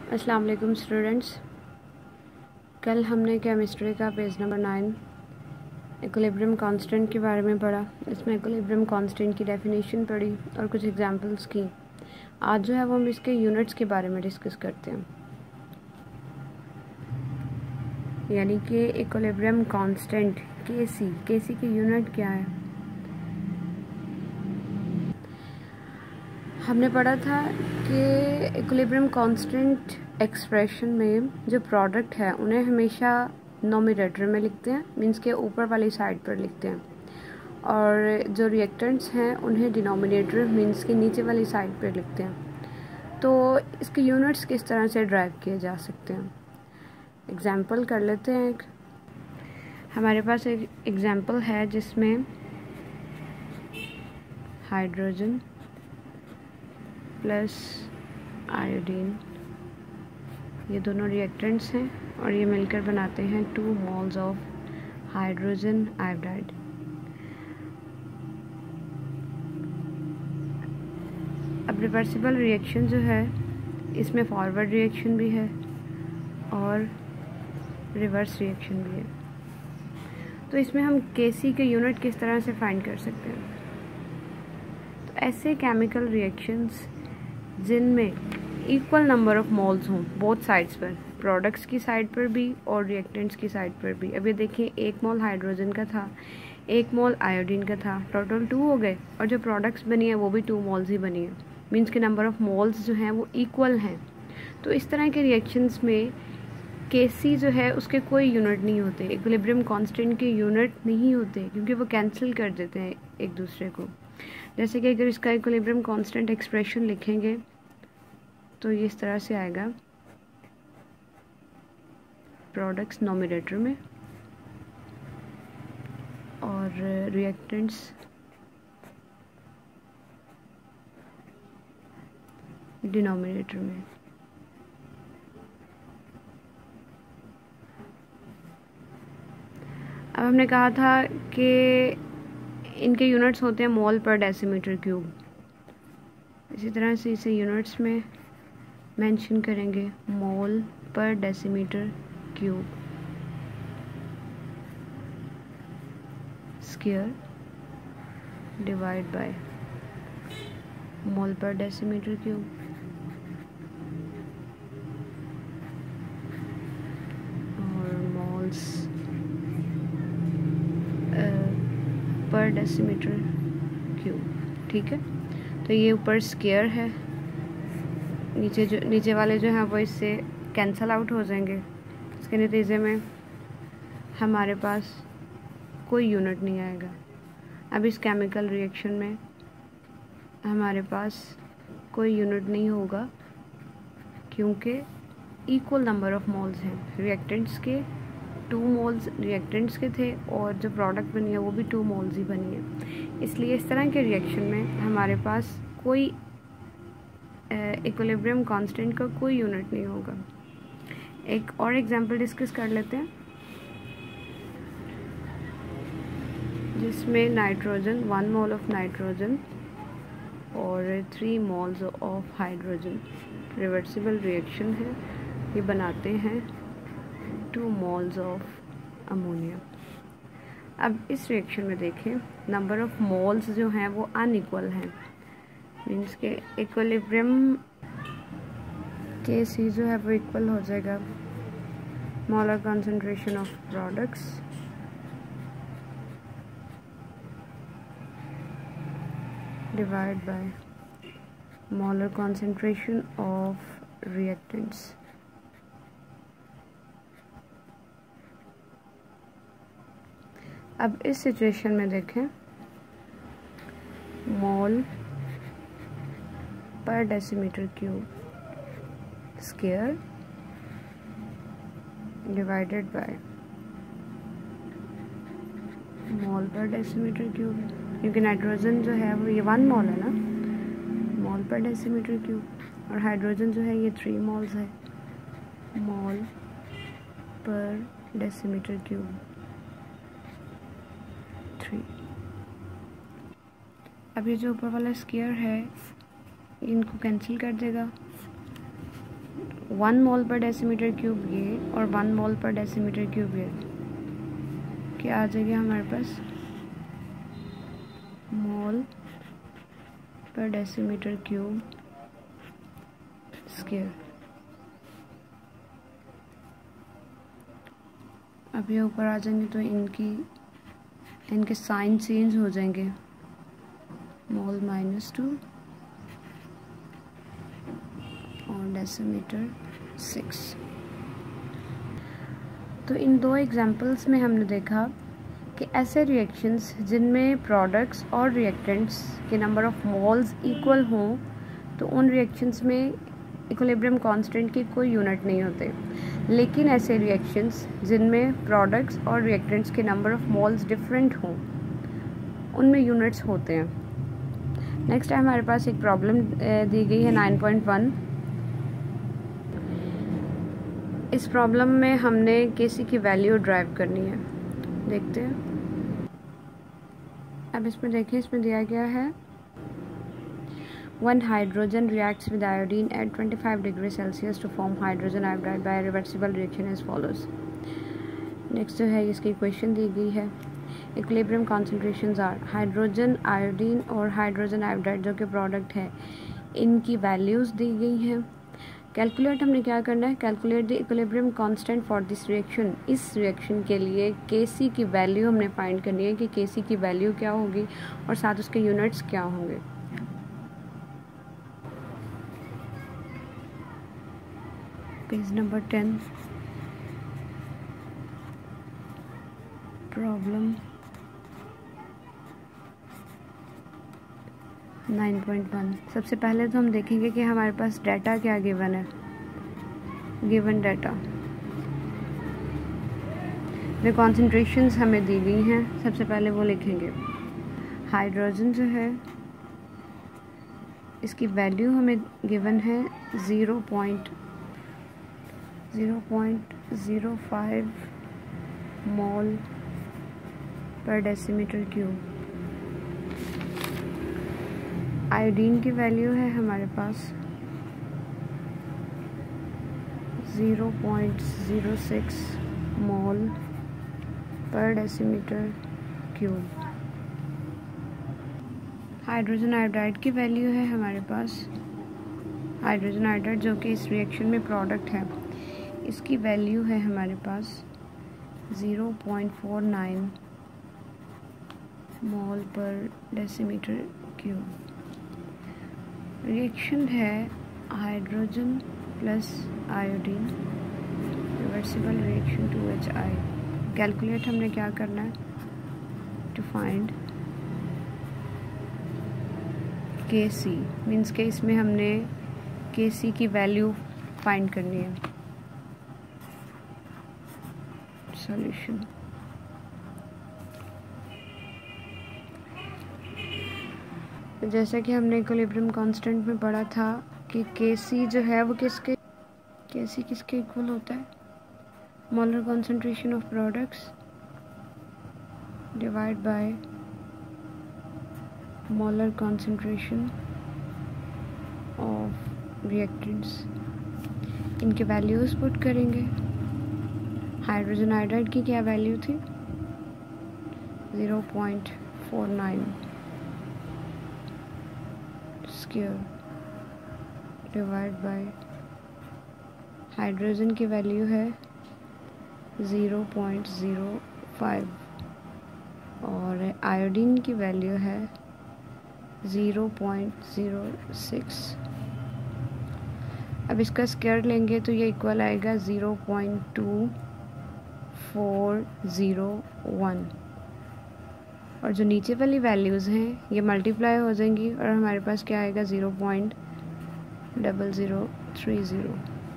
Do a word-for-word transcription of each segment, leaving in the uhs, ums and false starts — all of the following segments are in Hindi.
अस्सलाम वालेकुम स्टूडेंट्स। कल हमने केमिस्ट्री का page number nine equilibrium constant के बारे में पढ़ा। इसमें इक्विलिब्रियम कांस्टेंट की डेफिनेशन पढ़ी और कुछ एग्जांपल्स की। आज जो है वो हम इसके यूनिट्स के बारे में डिस्कस करते हैं, यानी कि इक्विलिब्रियम कांस्टेंट के सी के सी की यूनिट क्या है। हमने पढ़ा था कि इक्विलिब्रियम कांस्टेंट एक्सप्रेशन में जो प्रोडक्ट है उन्हें हमेशा नोमिनेटर में लिखते हैं, मींस के ऊपर वाली साइड पर लिखते हैं, और जो रिएक्टेंट्स हैं उन्हें डिनोमिनेटर मींस के नीचे वाली साइड पर लिखते हैं। तो इसके यूनिट्स किस तरह से ड्राइव किए जा सकते हैं, एग्जाम्पल कर लेते हैं। एक हमारे पास एक एग्जाम्पल है जिसमें हाइड्रोजन प्लस आयोडीन, ये दोनों रिएक्टेंट्स हैं और ये मिलकर बनाते हैं two moles of hydrogen iodide. अब रिवर्सिबल रिएक्शन जो है इसमें फॉरवर्ड रिएक्शन भी है और रिवर्स रिएक्शन भी है। तो इसमें हम केसी के यूनिट किस तरह से फाइंड कर सकते हैं। तो ऐसे केमिकल रिएक्शंस जिनमें इक्वल नंबर ऑफ मोल्स हों बोथ साइड्स पर, प्रोडक्ट्स की साइड पर भी और रिएक्टेंट्स की साइड पर भी। अब ये देखिए, एक मोल हाइड्रोजन का था, एक मोल आयोडीन का था, टोटल टू हो गए, और जो प्रोडक्ट्स बनी है वो भी टू मोल्स ही बनी है, मीन्स के नंबर ऑफ मोल्स जो हैं वो इक्वल हैं। तो इस तरह के रिएक्शंस में केसी जो है उसके कोई यूनिट नहीं होते, इक्विलिब्रियम कांस्टेंट के यूनिट नहीं होते, क्योंकि वो कैंसिल कर देते हैं एक दूसरे को। जैसे कि अगर इसका इक्विलिब्रियम कांस्टेंट एक्सप्रेशन लिखेंगे तो ये इस तरह से आएगा, प्रोडक्ट्स नोमिनेटर में और रिएक्टेंट्स डिनोमिनेटर में। अब हमने कहा था कि इनके यूनिट्स होते हैं मोल पर डेसीमीटर क्यूब। इसी तरह से इसे यूनिट्स में मेंशन करेंगे, mole per decimetre cube square divide by mole per decimetre cube. और मोल्स पर डेसीमीटर क्यूब, ठीक है। तो ये ऊपर स्क्वायर है, नीचे जो नीचे वाले जो हैं वो इससे कैंसल आउट हो जाएंगे। इसके नतीजे में हमारे पास कोई यूनिट नहीं आएगा। अब इस केमिकल रिएक्शन में हमारे पास कोई यूनिट नहीं होगा, क्योंकि इक्वल नंबर ऑफ मोल्स हैं। रिएक्टेंट्स के टू मोल्स रिएक्टेंट्स के थे और जो प्रोडक्ट बनी है वो भी टू मोल्स ही बनी है। इसलिए इस तरह के रिएक्शन में हमारे पास कोई इक्विलिब्रियम कांस्टेंट का कोई यूनिट नहीं होगा। एक और एग्जांपल डिस्कस कर लेते हैं, जिसमें nitrogen, one mole of nitrogen और three moles of hydrogen, reversible reaction है, ये बनाते हैं टू मोल्स ऑफ अमोनिया। अब इस रिएक्शन में देखें, नंबर ऑफ मोल्स जो हैं वो अनइक्वल हैं, मीन्स के इक्विलिब्रियम के सी जो है वो इक्वल हो जाएगा molar concentration of products divide by molar concentration of reactants. अब इस सिचुएशन में देखें, mole per decimetre cube square divided by mole per decimetre cube, क्योंकि नाइट्रोजन जो है वो ये वन मोल है ना, मोल पर डेसीमीटर क्यूब, और हाइड्रोजन जो है ये थ्री मोल्स है, मोल पर डेसीमीटर क्यूब थ्री। अब ये जो ऊपर वाला स्क्वायर है इनको कैंसिल कर देगा, one mole per decimetre cube ये और one mole per decimetre cube ये, क्या आ जाएगा हमारे पास? मोल पर डेसीमीटर क्यूब स्क्वायर। अब ये ऊपर आ जाएंगे तो इनकी इनके साइन चेंज हो जाएंगे, मोल माइनस टू और डेसीमीटर सिक्स। तो इन दो एग्जांपल्स में हमने देखा कि ऐसे रिएक्शंस जिनमें प्रोडक्ट्स और रिएक्टेंट्स के नंबर ऑफ मोल्स इक्वल हों तो उन रिएक्शंस में इक्विलिब्रियम कांस्टेंट की कोई यूनिट नहीं होते, लेकिन ऐसे रिएक्शंस जिनमें प्रोडक्ट्स और रिएक्टेंट्स के नंबर ऑफ मोल्स डिफरेंट हों उनमें यूनिट्स होते हैं। नेक्स्ट है हमारे पास एक प्रॉब्लम दी गई है नाइन पॉइंट वन। इस प्रॉब्लम में हमने केसी की वैल्यू ड्राइव करनी है, देखते हैं। अब इसमें देखिए, इसमें दिया गया है One hydrogen reacts with iodine at twenty-five degrees Celsius to form hydrogen iodide by a reversible reaction as follows. Next जो है इसकी इक्वेशन दी गई है। Equilibrium concentrations are hydrogen iodine और हाइड्रोजन आयोडाइड जो कि प्रोडक्ट है, इनकी वैल्यूज़ दी गई हैं। कैलकुलेट हमने क्या करना है? Calculate the equilibrium constant for this reaction. इस रिएक्शन के लिए केसी की वैल्यू हमने फाइंड करनी है कि केसी की वैल्यू क्या होगी और साथ उसके यूनिट्स क्या होंगे। Page number ten, problem nine point one. सबसे पहले तो हम देखेंगे कि हमारे पास डाटा क्या गिवन है। गिवन डाटा जो कॉन्सेंट्रेशंस हमें दी गई हैं, सबसे पहले वो लिखेंगे। हाइड्रोजन जो है इसकी वैल्यू हमें गिवन है zero point zero point zero five mole per decimetre cube. Iodine की वैल्यू है हमारे पास zero point zero six mole per decimetre cube. Hydrogen iodide की वैल्यू है हमारे पास, हाइड्रोजन आयोडाइड जो कि इस रिएक्शन में प्रोडक्ट है, इसकी वैल्यू है हमारे पास zero point four nine mole per decimetre cube. Reaction है hydrogen plus iodine, reversible reaction two H I. Calculate हमने क्या करना है? टू फाइंड के सी, मीन्स के इसमें हमने के सी की वैल्यू फाइंड करनी है। सॉल्यूशन जैसा कि हमने इक्विलिब्रियम कांस्टेंट में पढ़ा था कि के सी जो है वो किसके के सी किसके इक्वल होता है? Molar concentration of products divide by molar concentration of reactants. इनके वैल्यूज पुट करेंगे। हाइड्रोजन आयोडाइड की क्या वैल्यू थी? Zero point four nine square divide by hydrogen की वैल्यू है ज़ीरो पॉइंट ज़ीरो फाइव और आयोडीन की वैल्यू है ज़ीरो पॉइंट ज़ीरो सिक्स। अब इसका स्क्वायर लेंगे तो ये इक्वल आएगा zero point two four zero one और जो नीचे वाली वैल्यूज़ हैं ये मल्टीप्लाई हो जाएंगी और हमारे पास क्या आएगा? Zero point double zero three zero.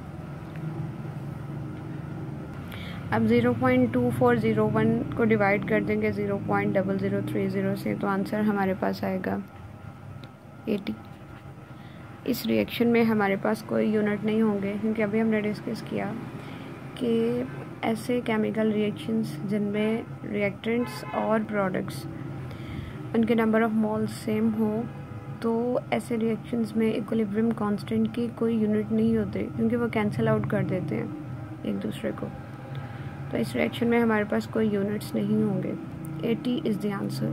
अब zero point two four zero one को डिवाइड कर देंगे zero point double zero three zero से, तो आंसर हमारे पास आएगा एटी। इस रिएक्शन में हमारे पास कोई यूनिट नहीं होंगे क्योंकि अभी हमने डिस्कस किया कि ऐसे केमिकल रिएक्शंस जिनमें रिएक्टेंट्स और प्रोडक्ट्स उनके नंबर ऑफ मोल्स सेम हो तो ऐसे रिएक्शंस में इक्विलिब्रियम कांस्टेंट की कोई यूनिट नहीं होते, क्योंकि वो कैंसिल आउट कर देते हैं एक दूसरे को। तो इस रिएक्शन में हमारे पास कोई यूनिट्स नहीं होंगे। Eighty is the answer.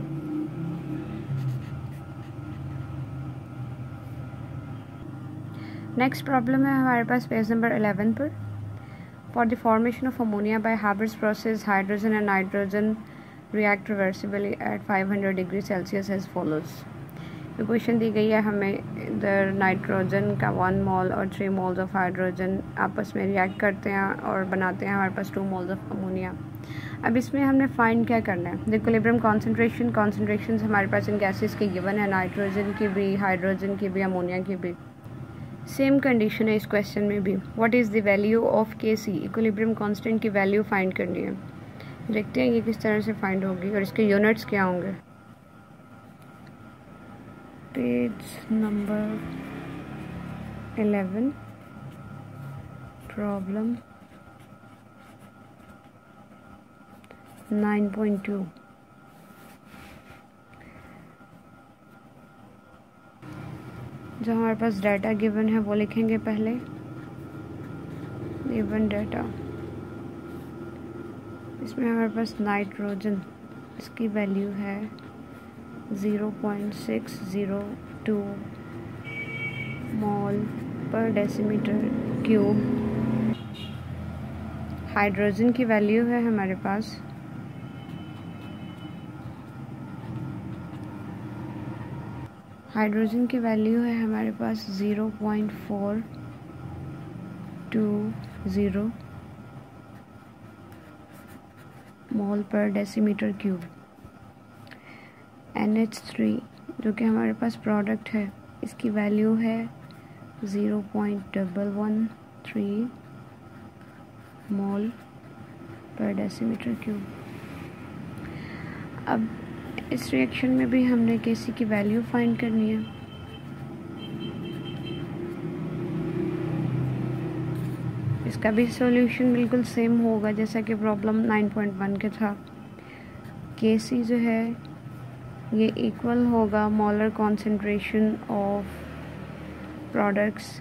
Next problem है हमारे पास पेज नंबर इलेवन पर। For the formation of ammonia by Haber's process, hydrogen and nitrogen react reversibly at five hundred degree Celsius as follows. Equation दी गई है हमें, इधर नाइट्रोजन का वन मोल और थ्री मोल्स ऑफ हाइड्रोजन आपस में रिएक्ट करते हैं और बनाते हैं हमारे पास टू मोल्स ऑफ अमोनिया। अब इसमें हमने फाइंड क्या करना है, द इक्विलिब्रियम कॉन्सेंट्रेशन। कॉन्सेंट्रेशन हमारे पास इन गैसेस के गिवन है, नाइट्रोजन की भी, हाइड्रोजन की भी, अमोनिया की भी। सेम कंडीशन है इस क्वेश्चन में भी। What is the value of K C, equilibrium constant की वैल्यू फाइंड करनी है। देखते हैं ये किस तरह से फाइंड होगी और इसके यूनिट्स क्या होंगे। Page number eleven, problem nine point two. जो हमारे पास डाटा गिवन है वो लिखेंगे पहले। गिवन डाटा, इसमें हमारे पास नाइट्रोजन, इसकी वैल्यू है zero point six zero two mole per decimetre cube. Hydrogen की वैल्यू है हमारे पास हाइड्रोजन की वैल्यू है हमारे पास zero point four two zero mole per decimetre cube. N H three जो कि हमारे पास प्रोडक्ट है, इसकी वैल्यू है zero point one one three mole per decimetre cube. अब इस रिएक्शन में भी हमने केसी की वैल्यू फाइंड करनी है। इसका भी सॉल्यूशन बिल्कुल सेम होगा जैसा कि प्रॉब्लम नाइन पॉइंट वन के था। केसी जो है ये इक्वल होगा मोलर कॉन्सेंट्रेशन ऑफ प्रोडक्ट्स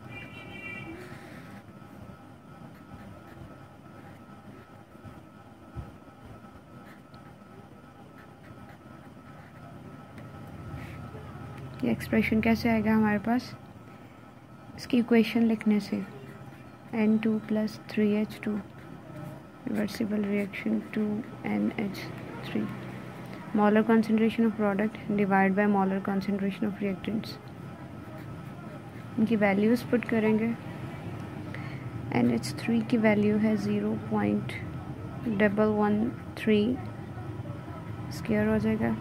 ये एक्सप्रेशन कैसे आएगा हमारे पास, इसकी इक्वेशन लिखने से। N two plus three H two reversible reaction two N H three, molar concentration of product divide by molar concentration of reactants. इनकी वैल्यूज़ पुट करेंगे। एन एच थ्री की वैल्यू है zero point double one three, square हो जाएगा।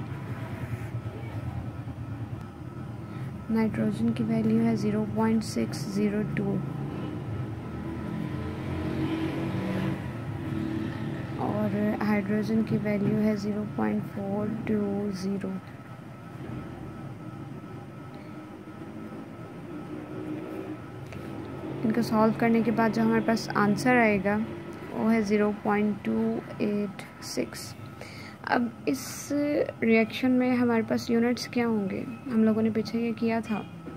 नाइट्रोजन की वैल्यू है zero point six zero two और हाइड्रोजन की वैल्यू है zero point four two zero. इनको सॉल्व करने के बाद जो हमारे पास आंसर आएगा वो है zero point two eight six. अब इस रिएक्शन में हमारे पास यूनिट्स क्या होंगे, हम लोगों ने पीछे ये किया था।